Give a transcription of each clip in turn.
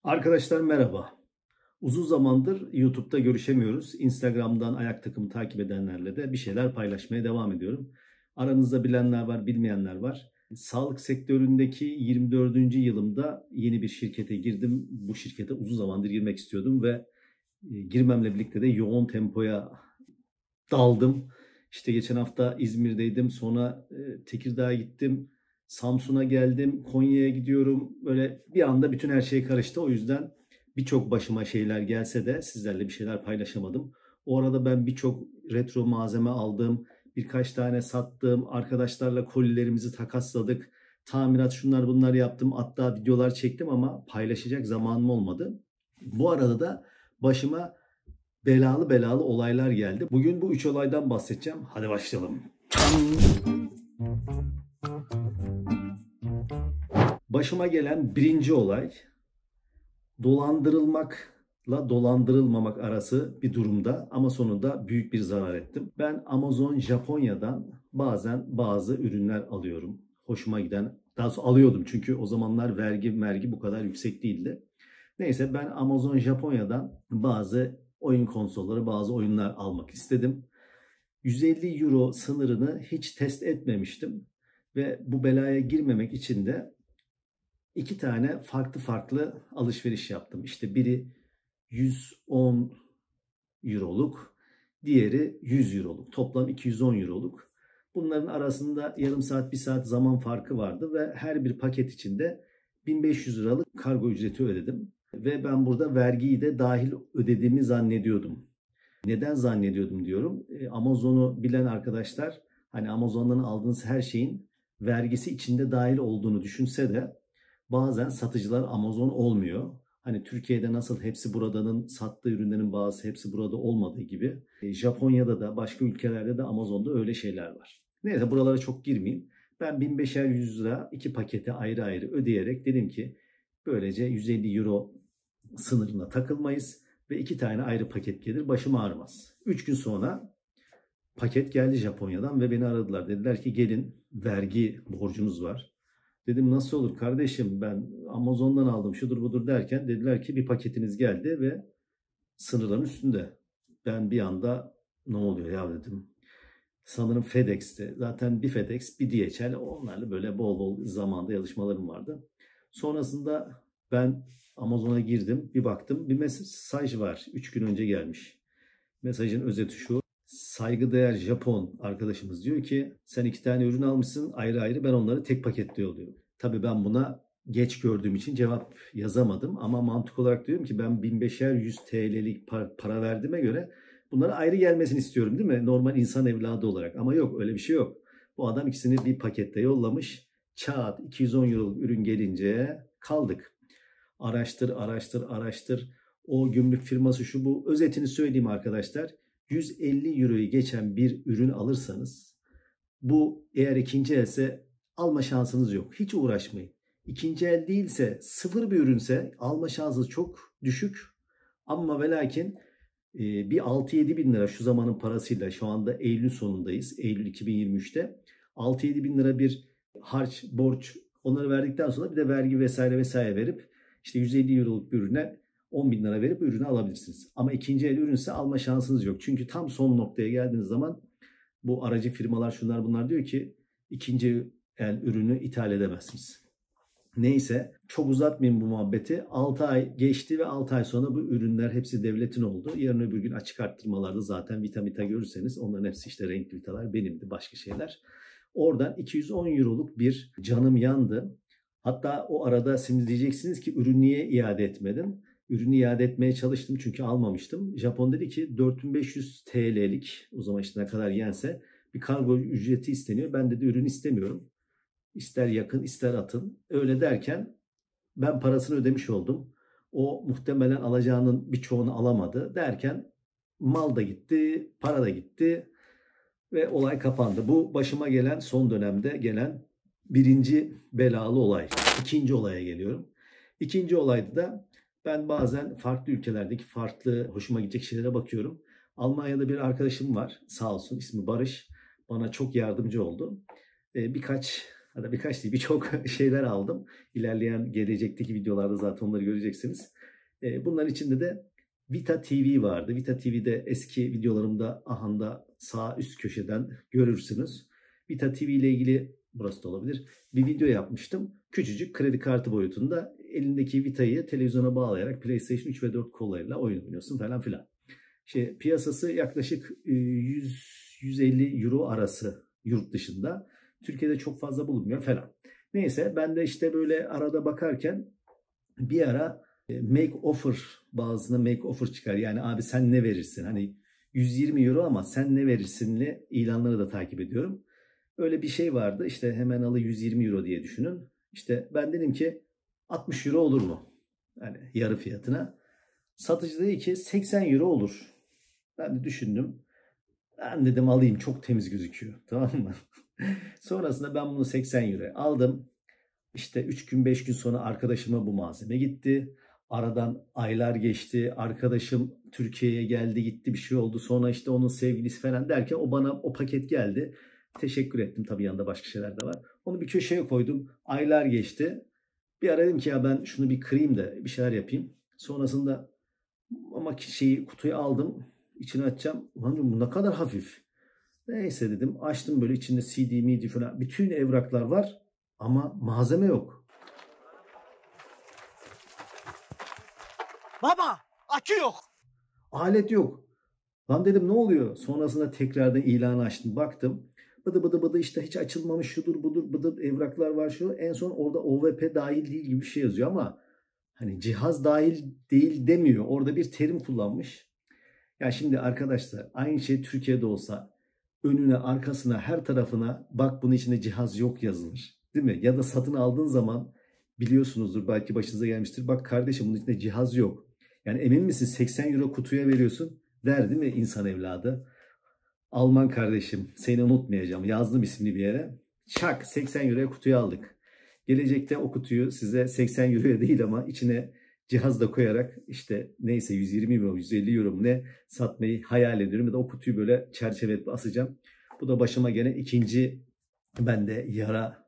Arkadaşlar merhaba. Uzun zamandır YouTube'da görüşemiyoruz. Instagram'dan ayak takımı takip edenlerle de bir şeyler paylaşmaya devam ediyorum. Aranızda bilenler var, bilmeyenler var. Sağlık sektöründeki 24. yılımda yeni bir şirkete girdim. Bu şirkete uzun zamandır girmek istiyordum ve girmemle birlikte de yoğun tempoya daldım. İşte geçen hafta İzmir'deydim. Sonra Tekirdağ'a gittim. Samsun'a geldim. Konya'ya gidiyorum. Böyle bir anda bütün her şey karıştı. O yüzden birçok başıma şeyler gelse de sizlerle bir şeyler paylaşamadım. O arada ben birçok retro malzeme aldım. Birkaç tane sattım. Arkadaşlarla kolilerimizi takasladık. Tamirat şunlar bunlar yaptım. Hatta videolar çektim ama paylaşacak zamanım olmadı. Bu arada da başıma belalı olaylar geldi. Bugün bu 3 olaydan bahsedeceğim. Hadi başlayalım. Başıma gelen birinci olay dolandırılmakla dolandırılmamak arası bir durumda ama sonunda büyük bir zarar ettim. Ben Amazon Japonya'dan bazen bazı ürünler alıyorum. Hoşuma giden, daha sonra alıyordum çünkü o zamanlar vergi bu kadar yüksek değildi. Neyse ben Amazon Japonya'dan bazı oyun konsolları, bazı oyunlar almak istedim. 150 euro sınırını hiç test etmemiştim ve bu belaya girmemek için de iki tane farklı alışveriş yaptım. İşte biri 110 euroluk, diğeri 100 euroluk. Toplam 210 euroluk. Bunların arasında yarım saat, bir saat zaman farkı vardı ve her bir paket içinde 1500 liralık kargo ücreti ödedim. Ve ben burada vergiyi de dahil ödediğimi zannediyordum. Neden zannediyordum diyorum. Amazon'u bilen arkadaşlar hani Amazon'dan aldığınız her şeyin vergisi içinde dahil olduğunu düşünse de bazen satıcılar Amazon olmuyor. Hani Türkiye'de nasıl hepsi buradanın sattığı ürünlerin bazı hepsi burada olmadığı gibi Japonya'da da başka ülkelerde de Amazon'da öyle şeyler var. Neyse buralara çok girmeyeyim. Ben 1500 lira iki pakete ayrı ayrı ödeyerek dedim ki böylece 150 euro sınırına takılmayız ve iki tane ayrı paket gelir başım ağrımaz. 3 gün sonra paket geldi Japonya'dan ve beni aradılar. Dediler ki gelin vergi borcunuz var. Dedim nasıl olur kardeşim ben Amazon'dan aldım şudur budur derken dediler ki bir paketiniz geldi ve sınırların üstünde. Ben bir anda ne oluyor ya dedim. Sanırım FedEx'te zaten bir FedEx bir DHL onlarla böyle bol zamanda yazışmalarım vardı. Sonrasında ben Amazon'a girdim bir baktım bir mesaj var 3 gün önce gelmiş. Mesajın özeti şu. Saygıdeğer Japon arkadaşımız diyor ki sen iki tane ürün almışsın ayrı ayrı ben onları tek paketle yolluyorum. Tabii ben buna geç gördüğüm için cevap yazamadım ama mantık olarak diyorum ki ben 1500 TL'lik para verdiğime göre bunlara ayrı gelmesini istiyorum değil mi? Normal insan evladı olarak ama yok öyle bir şey yok. Bu adam ikisini bir pakette yollamış. Çat 210 euroluk ürün gelince kaldık. Araştır. O gümrük firması şu bu. Özetini söyleyeyim arkadaşlar. 150 euroyu geçen bir ürün alırsanız bu eğer ikinci else alma şansınız yok. Hiç uğraşmayın. İkinci el değilse sıfır bir ürünse alma şansı çok düşük. Ama ve lakin bir 6-7 bin lira şu zamanın parasıyla şu anda Eylül sonundayız. Eylül 2023'te 6-7 bin lira bir harç, borç onları verdikten sonra bir de vergi vesaire verip işte 150 euroluk bir ürüne 10 bin lira verip ürünü alabilirsiniz. Ama ikinci el ürünse alma şansınız yok. Çünkü tam son noktaya geldiğiniz zaman bu aracı firmalar şunlar bunlar diyor ki ikinci el ürünü ithal edemezsiniz. Neyse çok uzatmayayım bu muhabbeti. 6 ay geçti ve 6 ay sonra bu ürünler hepsi devletin oldu. Yarın öbür gün açık arttırmalarda zaten Vita görürseniz onların hepsi işte renkli Vitalar benimdi başka şeyler. Oradan 210 euroluk bir canım yandı. Hatta o arada siz diyeceksiniz ki ürün niye iade etmedin? Ürünü iade etmeye çalıştım çünkü almamıştım. Japon dedi ki 4500 TL'lik o zaman işte ne kadar yense bir kargo ücreti isteniyor. Ben dedi ürün istemiyorum. İster yakın ister atın. Öyle derken ben parasını ödemiş oldum. O muhtemelen alacağının birçoğunu alamadı derken mal da gitti, para da gitti ve olay kapandı. Bu başıma gelen son dönemde gelen birinci belalı olay. İkinci olaya geliyorum. İkinci olayda da ben bazen farklı ülkelerdeki farklı hoşuma gidecek şeylere bakıyorum. Almanya'da bir arkadaşım var sağ olsun ismi Barış. Bana çok yardımcı oldu. Birkaç Hatta birkaç değil birçok şeyler aldım. İlerleyen gelecekteki videolarda zaten onları göreceksiniz. Bunların içinde de Vita TV vardı. Vita TV'de eski videolarımda ahanda sağ üst köşeden görürsünüz. Vita TV ile ilgili burası da olabilir. Bir video yapmıştım. Küçücük kredi kartı boyutunda elindeki Vita'yı televizyona bağlayarak PlayStation 3 ve 4 kollarıyla oyun oynuyorsun falan filan. Piyasası yaklaşık 100-150 euro arası yurt dışında. Türkiye'de çok fazla bulunmuyor falan. Neyse ben de işte böyle arada bakarken bir ara make offer, bazısına make offer çıkar. Yani abi sen ne verirsin? Hani 120 euro ama sen ne verirsinli ilanları da takip ediyorum. Öyle bir şey vardı. İşte hemen alı 120 euro diye düşünün. İşte ben dedim ki 60 euro olur mu? Yani yarı fiyatına. Satıcı dedi ki 80 euro olur. Ben de düşündüm. Ben dedim alayım, çok temiz gözüküyor. Tamam mı? Sonrasında ben bunu 80 euro aldım. İşte 3 gün 5 gün sonra arkadaşıma bu malzeme gitti. Aradan aylar geçti. Arkadaşım Türkiye'ye geldi gitti, bir şey oldu. Sonra işte onun sevgilisi falan derken o paket geldi. Teşekkür ettim. Tabii yanında başka şeyler de var. Onu bir köşeye koydum. Aylar geçti. Bir ara dedim ki ya ben şunu bir kırayım da bir şeyler yapayım. Sonrasında ama kutuyu aldım. İçini açacağım. Ulan bu ne kadar hafif. Neyse dedim. Açtım, böyle içinde CD, MIDI falan. Bütün evraklar var ama malzeme yok. Baba, akü yok. Alet yok. Lan dedim ne oluyor? Sonrasında tekrardan ilanı açtım. Baktım. Bıdı bıdı bıdı işte hiç açılmamış, şudur budur bıdı evraklar var şu. En son orada OVP dahil değil gibi bir şey yazıyor ama hani cihaz dahil değil demiyor. Orada bir terim kullanmış. Ya şimdi arkadaşlar aynı şey Türkiye'de olsa önüne, arkasına, her tarafına bak bunun içinde cihaz yok yazılır. Değil mi? Ya da satın aldığın zaman biliyorsunuzdur, belki başınıza gelmiştir. Bak kardeşim bunun içinde cihaz yok. Yani emin misin 80 euro kutuya veriyorsun der değil mi insan evladı? Alman kardeşim seni unutmayacağım. Yazdım ismini bir yere. Çak 80 euroya kutuyu aldık. Gelecekte o kutuyu size 80 euroya değil ama içine cihaz da koyarak işte neyse 120 euro 150 euro mu ne satmayı hayal ediyorum. Ya da o kutuyu böyle çerçeveleyip asacağım. Bu da başıma gene ikinci bende yara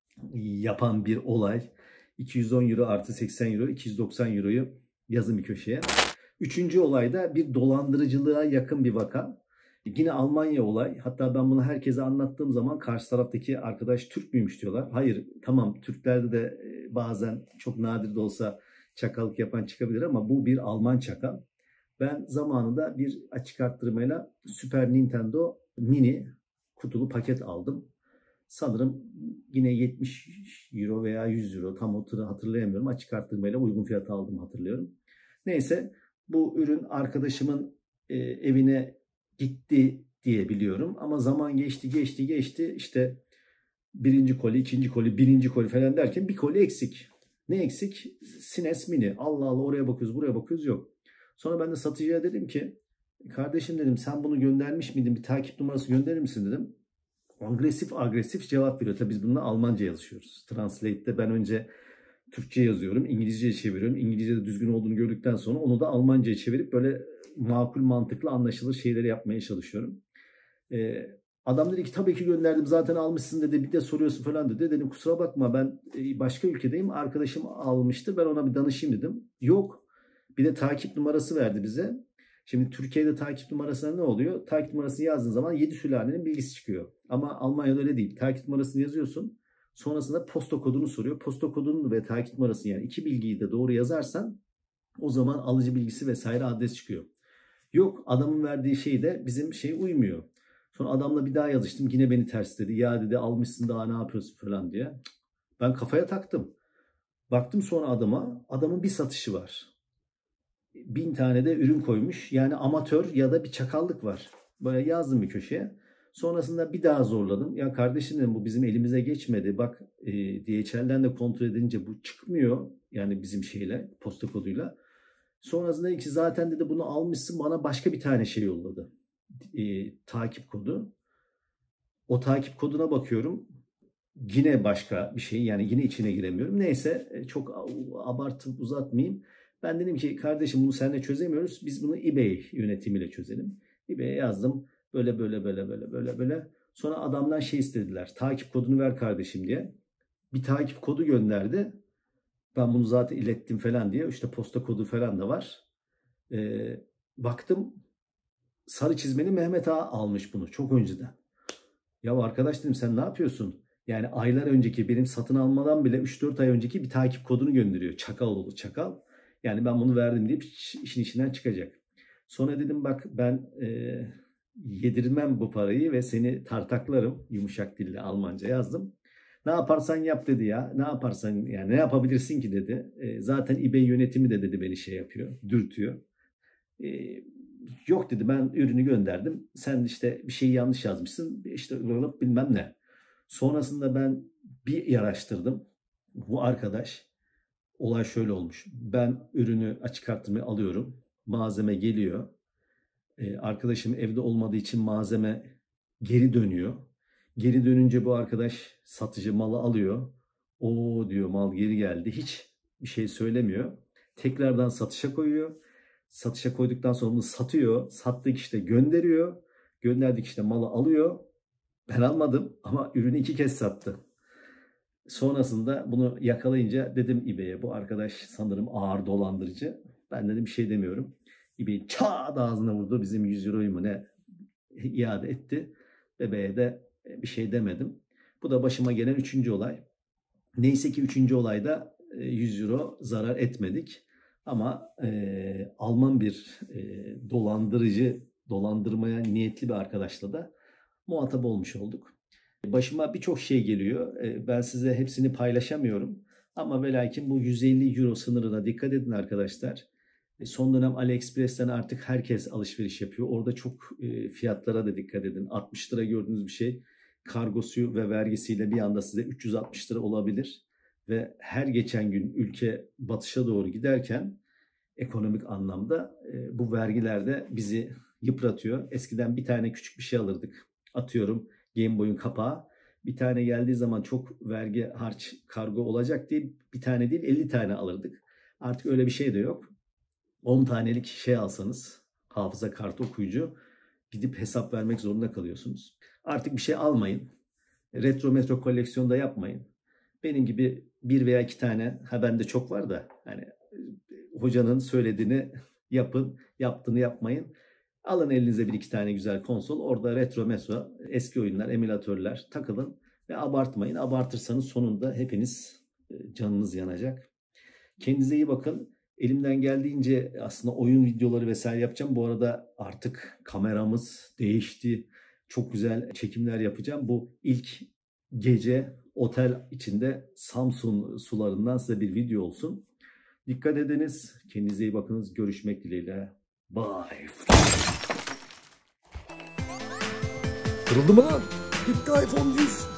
yapan bir olay. 210 euro artı 80 euro 290 euroyu yazın bir köşeye. Üçüncü olay da bir dolandırıcılığa yakın bir vaka. Yine Almanya olay. Hatta ben bunu herkese anlattığım zaman karşı taraftaki arkadaş Türk müymüş diyorlar. Hayır, tamam Türklerde de bazen çok nadir de olsa çakallık yapan çıkabilir ama bu bir Alman çakal. Ben zamanında bir açık arttırmayla Super Nintendo Mini kutulu paket aldım. Sanırım yine 70 euro veya 100 euro tam hatırlayamıyorum. Açık arttırmayla uygun fiyata aldım hatırlıyorum. Neyse bu ürün arkadaşımın evine gitti diye biliyorum. Ama zaman geçti. İşte birinci koli, ikinci koli, birinci koli falan derken bir koli eksik. Ne eksik? SNES Mini. Allah Allah oraya bakıyoruz, buraya bakıyoruz yok. Sonra ben de satıcıya dedim ki kardeşim dedim sen bunu göndermiş miydin? Bir takip numarası gönderir misin dedim. Agresif cevap veriyor. Tabii biz bununla Almanca yazışıyoruz. Translate'de ben önce Türkçe yazıyorum, İngilizceye çeviriyorum. İngilizce'de düzgün olduğunu gördükten sonra onu da Almanca'ya çevirip böyle makul, mantıklı, anlaşılır şeyleri yapmaya çalışıyorum. Adam dedi ki tabii ki gönderdim zaten almışsın dedi, bir de soruyorsun falan dedi. Dedim kusura bakma ben başka ülkedeyim, arkadaşım almıştı, ben ona bir danışayım dedim. Yok, bir de takip numarası verdi bize. Şimdi Türkiye'de takip numarasına ne oluyor? Takip numarasını yazdığın zaman 7 sülalenin bilgisi çıkıyor. Ama Almanya'da öyle değil. Takip numarasını yazıyorsun. Sonrasında posta kodunu soruyor. Posta kodunu ve takip numarasını, yani iki bilgiyi de doğru yazarsan o zaman alıcı bilgisi vesaire adres çıkıyor. Yok, adamın verdiği şey de bizim uymuyor. Sonra adamla bir daha yazıştım. Yine beni tersledi. Ya dedi almışsın daha ne yapıyorsun falan diye. Ben kafaya taktım. Baktım sonra adamın bir satışı var. 1000 tane de ürün koymuş. Yani amatör ya da bir çakallık var. Böyle yazdım bir köşeye. Sonrasında bir daha zorladım. Ya kardeşim dedim bu bizim elimize geçmedi. Bak DHL'den de kontrol edince bu çıkmıyor. Yani bizim posta koduyla. Sonrasında dedi ki zaten dedi bunu almışsın, bana başka bir tane yolladı. Takip kodu. O takip koduna bakıyorum. Yine başka bir şey, yani yine içine giremiyorum. Neyse çok abartıp uzatmayayım. Ben dedim ki kardeşim bunu seninle çözemiyoruz. Biz bunu eBay yönetimiyle çözelim. eBay'e yazdım. Böyle. Sonra adamdan şey istediler. Takip kodunu ver kardeşim diye. Bir takip kodu gönderdi. Ben bunu zaten ilettim falan diye. İşte posta kodu falan da var. Baktım sarı çizmeli Mehmet Ağa almış bunu çok önceden. Ya arkadaş dedim, sen ne yapıyorsun? Yani aylar önceki, benim satın almadan bile 3-4 ay önceki bir takip kodunu gönderiyor. Çakal oğlu çakal. Yani ben bunu verdim deyip işin içinden çıkacak. Sonra dedim bak, ben yedirmem bu parayı ve seni tartaklarım. Yumuşak dille Almanca yazdım. Ne yaparsan yap dedi ya. Ne yaparsan, yani ne yapabilirsin ki dedi. Zaten eBay yönetimi de dedi beni şey yapıyor, dürtüyor. Yok dedi, ben ürünü gönderdim. Sen işte bir şeyi yanlış yazmışsın. İşte bilmem ne. Sonrasında ben bir araştırdım. Bu arkadaş, olay şöyle olmuş. Ben ürünü açık arttırmaya alıyorum. Malzeme geliyor. Arkadaşım evde olmadığı için malzeme geri dönüyor. Geri dönünce bu arkadaş, satıcı, malı alıyor. O diyor, mal geri geldi. Hiç bir şey söylemiyor. Tekrardan satışa koyuyor. Satışa koyduktan sonra bunu satıyor. Sattığı kişi de gönderiyor. Gönderdiği kişi de malı alıyor. Ben almadım ama ürünü 2 kez sattı. Sonrasında bunu yakalayınca dedim eBay'e, bu arkadaş sanırım ağır dolandırıcı. Ben dedim bir şey demiyorum. eBay çat ağzına vurdu. Bizim 100 euroyu mu ne iade etti. Bebeğe de bir şey demedim. Bu da başıma gelen 3. olay. Neyse ki 3. olayda 100 euro zarar etmedik. Ama Alman bir dolandırmaya niyetli bir arkadaşla da muhatap olmuş olduk. Başıma birçok şey geliyor. Ben size hepsini paylaşamıyorum. Ama ve lakin bu 150 euro sınırına dikkat edin arkadaşlar. Son dönem AliExpress'ten artık herkes alışveriş yapıyor. Orada çok fiyatlara da dikkat edin. 60 lira gördüğünüz bir şey kargosu ve vergisiyle bir anda size 360 lira olabilir. Ve her geçen gün ülke batışa doğru giderken ekonomik anlamda bu vergiler de bizi yıpratıyor. Eskiden bir tane küçük bir şey alırdık. Atıyorum Game Boy'un kapağı. Bir tane geldiği zaman çok vergi, harç, kargo olacak diye bir tane değil 50 tane alırdık. Artık öyle bir şey de yok. 10 tanelik şey alsanız, hafıza kartı okuyucu, gidip hesap vermek zorunda kalıyorsunuz. Artık bir şey almayın. Retro metro koleksiyonda yapmayın. Benim gibi 1 veya 2 tane, bende çok var da, hani hocanın söylediğini yapın, yaptığını yapmayın. Alın elinize 1-2 tane güzel konsol. Orada retro metro, eski oyunlar, emülatörler takılın ve abartmayın. Abartırsanız sonunda hepiniz canınız yanacak. Kendinize iyi bakın. Elimden geldiğince aslında oyun videoları vesaire yapacağım. Bu arada artık kameramız değişti. Çok güzel çekimler yapacağım. Bu ilk gece otel içinde Samsun sularından size bir video olsun. Dikkat ediniz. Kendinize iyi bakınız. Görüşmek dileğiyle. Bye. Kırıldı mı lan? Gitti iPhone 100.